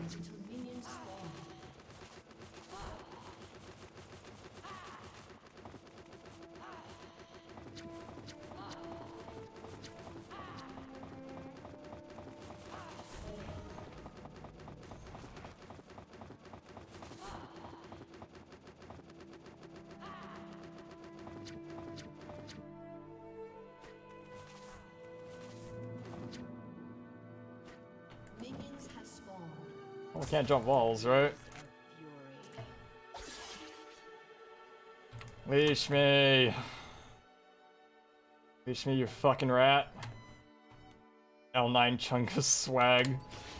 seconds until minions spawn. We can't jump walls, right? Leash me. Leash me, you fucking rat. L9 chunk of swag.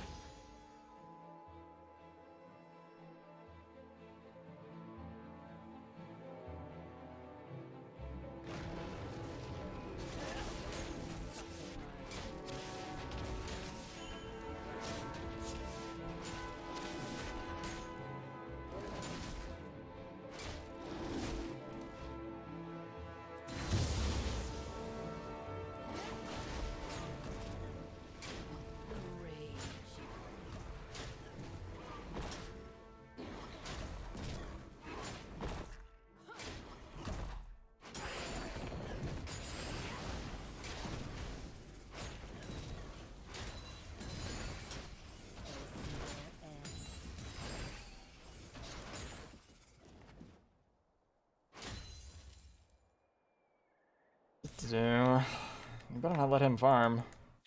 Do you better not let him farm.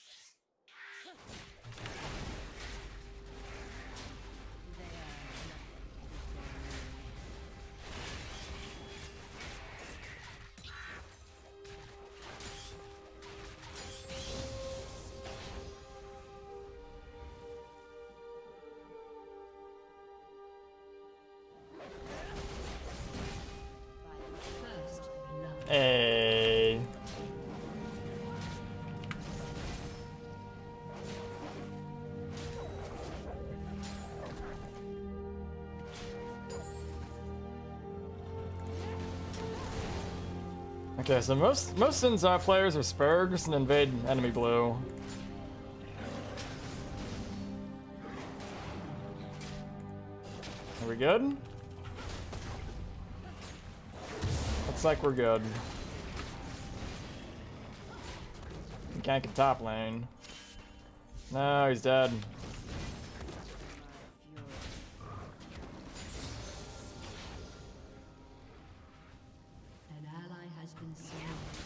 Hey. Okay, so most Sin's players are Spurgs and invade enemy blue. Are we good? Looks like we're good. We can't get top lane. No, he's dead. An ally has been slain.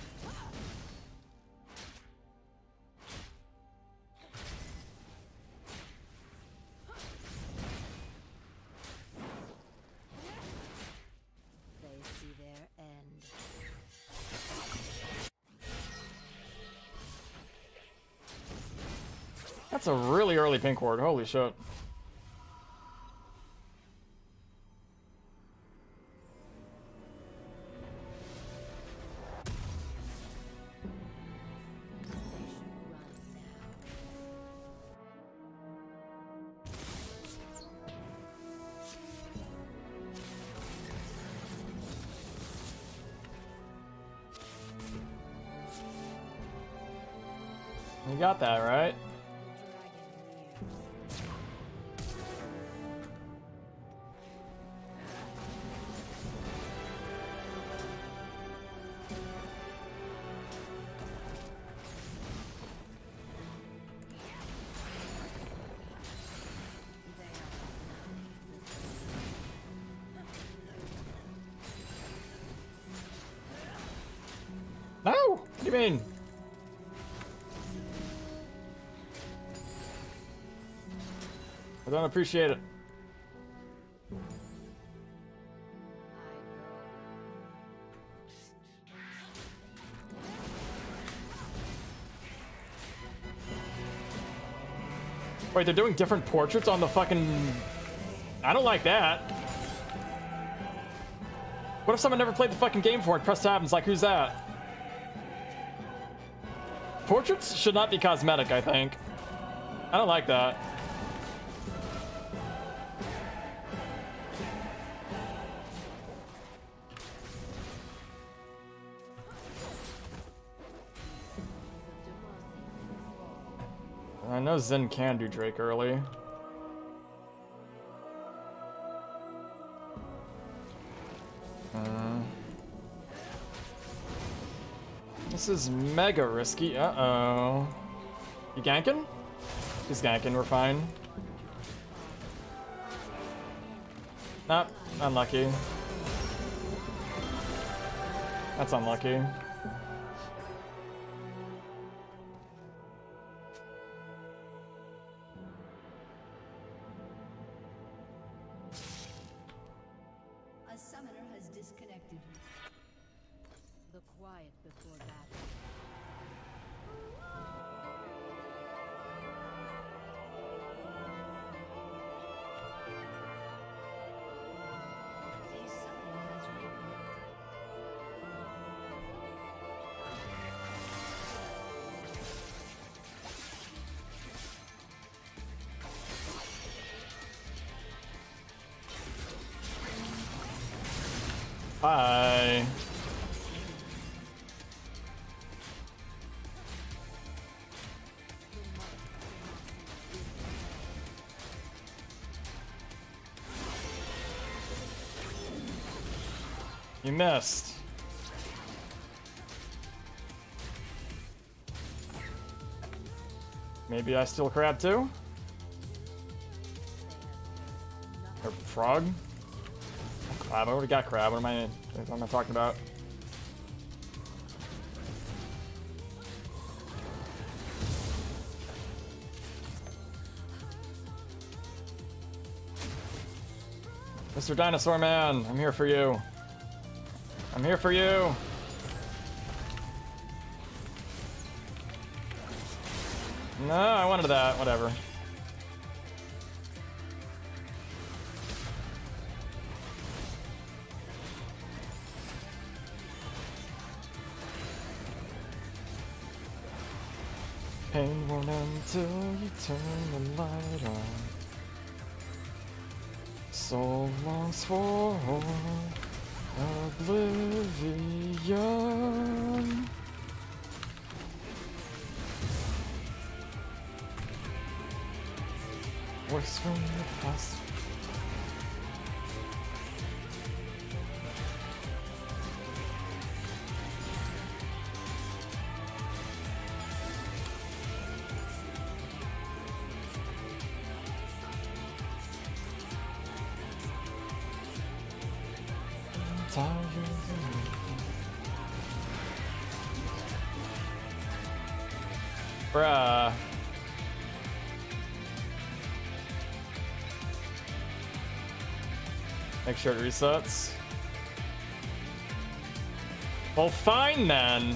That's a really early pink ward. Holy shit. You got that, right? No! What do you mean? I don't appreciate it. Wait, they're doing different portraits on the fucking... I don't like that. What if someone never played the fucking game before and pressed tab and it's like, who's that? Portraits should not be cosmetic, I think. I don't like that. I know Zen can do Drake early. This is mega risky. Uh-oh. You ganking? He's ganking, we're fine. Nope, unlucky. That's unlucky. A summoner has disconnected. The quiet before battle. A summoner has reconnected. Bye. You missed. Maybe I steal crab too? Or frog? Crab, I already got crab. What am I talking about? Mr. Dinosaur Man, I'm here for you. I'm here for you. No, I wanted that. Whatever. Pain won't end till you turn the light on. Soul longs for oblivion. Voice from the past. Bruh. Make sure it resets. Well, fine then.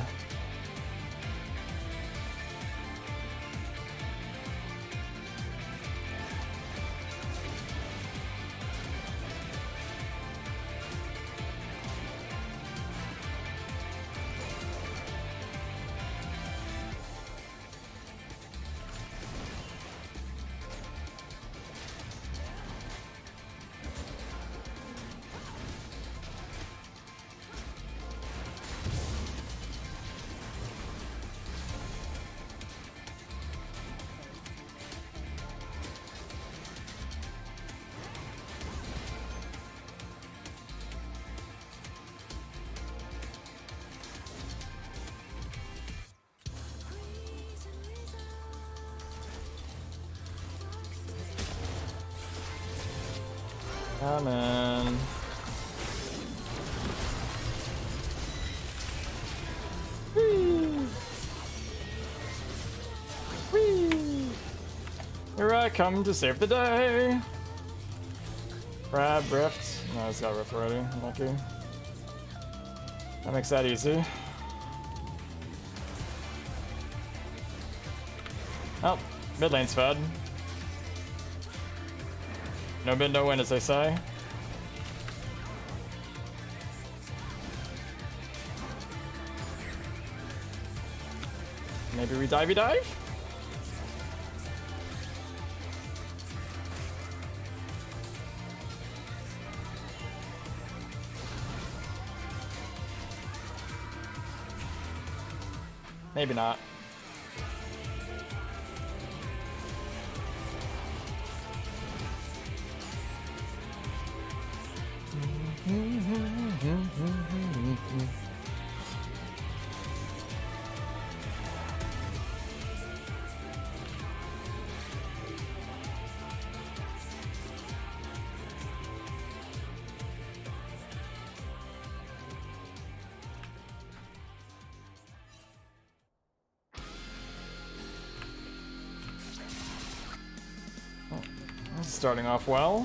Come on. Whee! Whee! Here I come to save the day. Grab Rift. No, it's got Rift already. Lucky. That makes that easy. Oh, mid lane's fed. No mid, no win, as they say. Maybe we divey dive? Maybe not. Starting off well.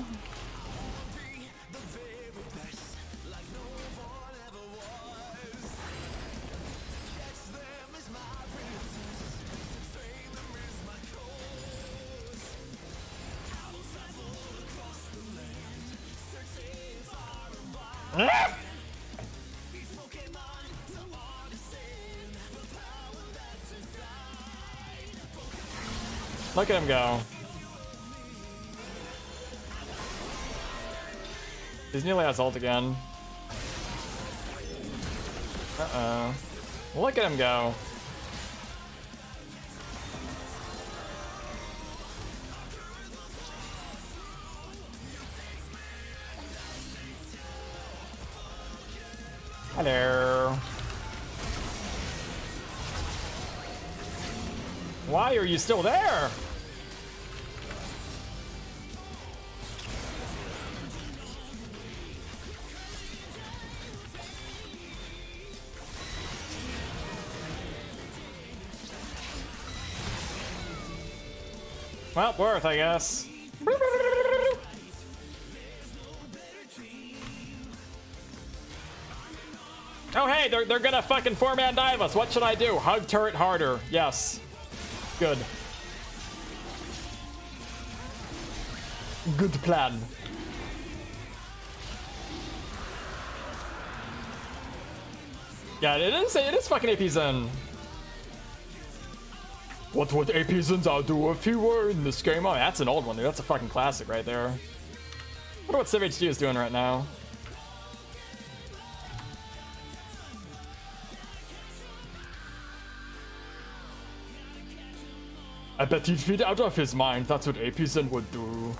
Look at him go. He's nearly has ult again. Uh-oh. Look at him go. Hello. Why are you still there? Well, worth, I guess. Oh, hey, they're gonna fucking 4-man dive us. What should I do? Hug turret harder. Yes. Good. Good plan. Yeah, it is fucking AP Xin. What would AP Xin do if he were in this game? Oh, that's an old one, dude. That's a fucking classic right there. I wonder what Civ HD is doing right now. I bet he'd feed out of his mind. That's what AP Xin would do.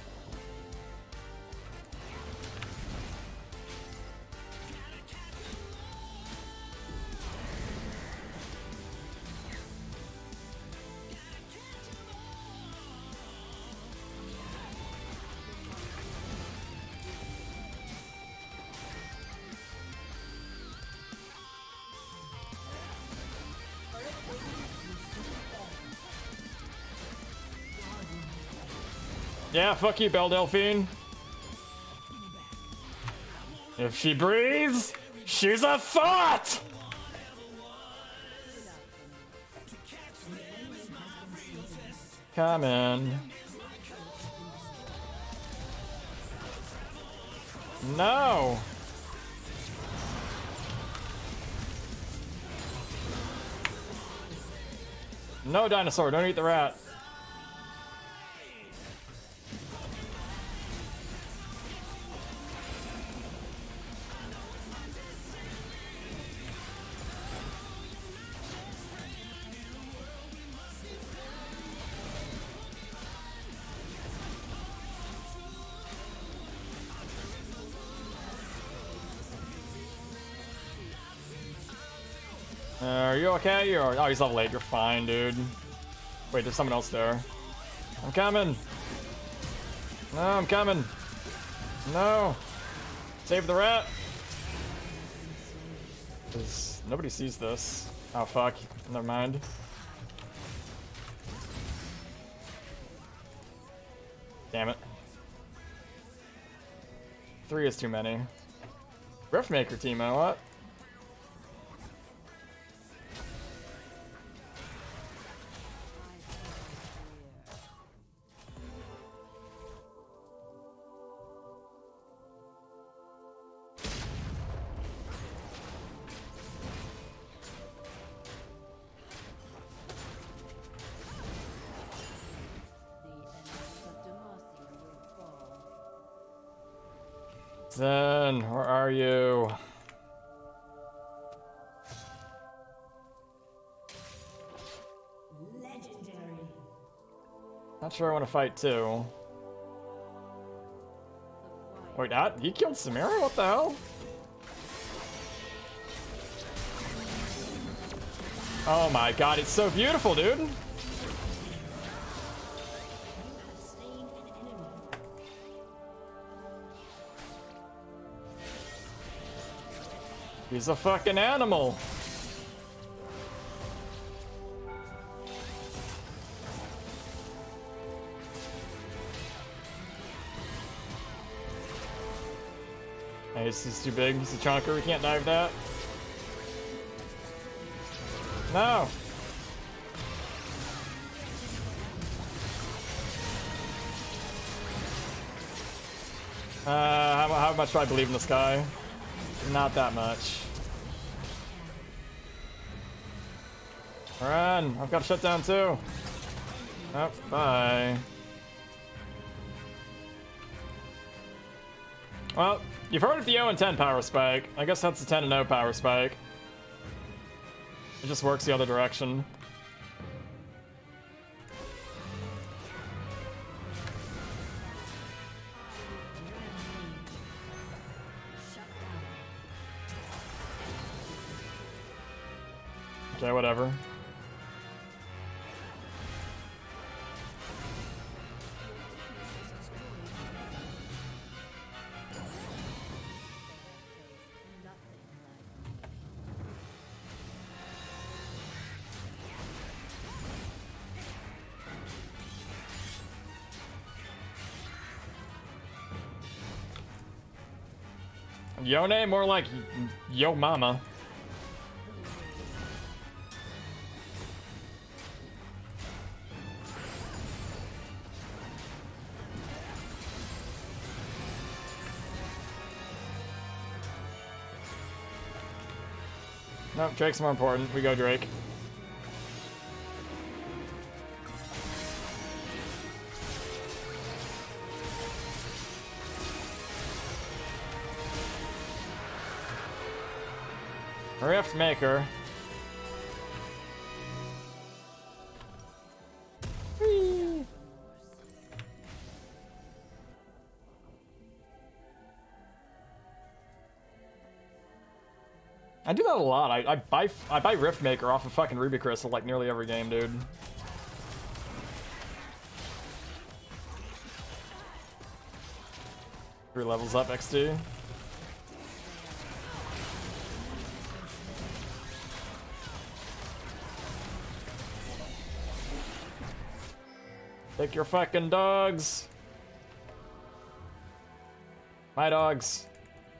Yeah, fuck you, Belle Delphine. If she breathes, she's a thought! Come in. No! No, dinosaur, don't eat the rat. Are you okay? Oh, he's level 8. You're fine, dude. Wait, there's someone else there. I'm coming. No, I'm coming. No. Save the rat. Nobody sees this. Oh, fuck. Never mind. Damn it. 3 is too many. Riftmaker Teemo, what? Zen, where are you? Legendary. Not sure I want to fight too. Wait, he killed Samira? What the hell? Oh my god, it's so beautiful, dude. He's a fucking animal. he's too big. He's a chunker. We can't dive that. No! How much do I believe in this guy? Not that much. Run! I've got to shut down too. Oh, bye. Well, you've heard of the 0 and 10 power spike. I guess that's the 10 and 0 power spike. It just works the other direction. Okay, whatever. Yone, more like yo mama. Nope, Drake's more important. We go Drake. Riftmaker. Whee! I do that a lot. I buy Riftmaker off of fucking Ruby Crystal like nearly every game, dude. 3 levels up XD. Take your fucking dogs. My dogs.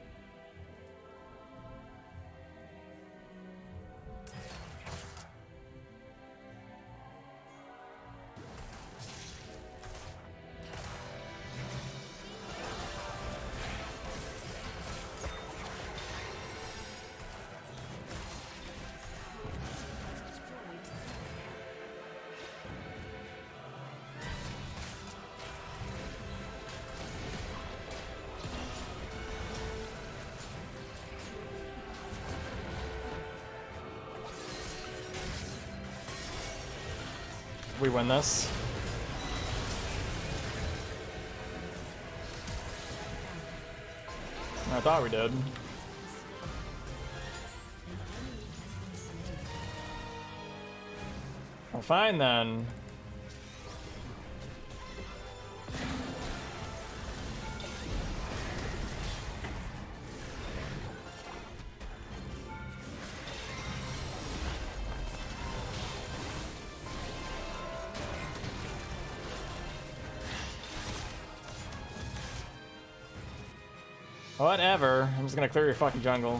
We win this. I thought we did. Well, fine then. Whatever. I'm just gonna clear your fucking jungle.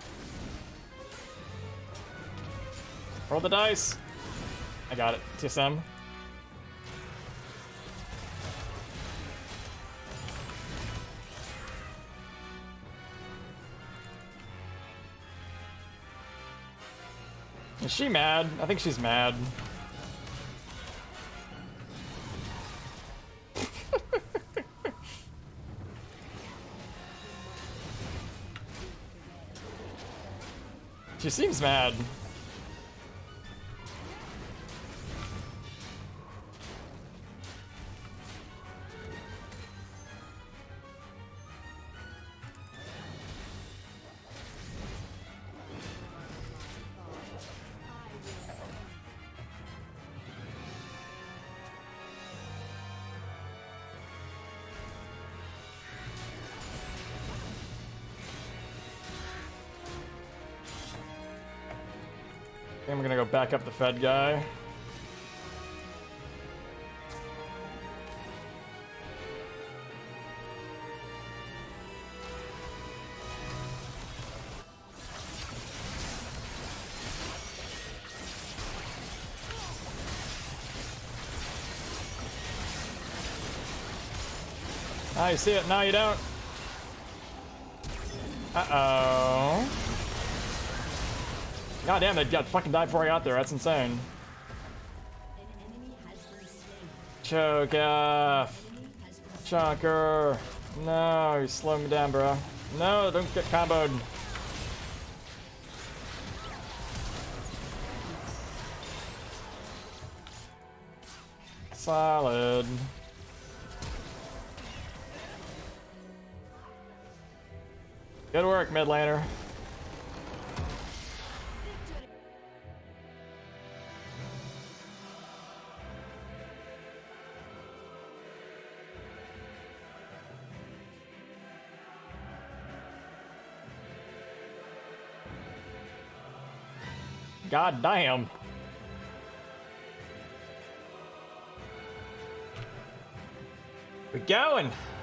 Roll the dice. I got it. TSM. Is she mad? I think she's mad. She seems mad. I'm gonna go back up the Fed guy. Now you see it, now you don't. Uh-oh. God damn, they got fucking died before I got there. That's insane. Choke off. Chonker. No, you slow me down, bro. No, don't get comboed. Solid. Good work, mid laner. God damn. We're going.